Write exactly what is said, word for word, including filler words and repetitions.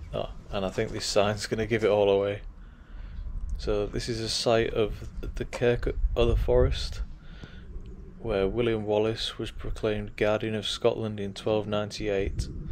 Oh, and I think this sign's going to give it all away. So this is a site of the Kirk of the Forest, where William Wallace was proclaimed Guardian of Scotland in twelve ninety-eight,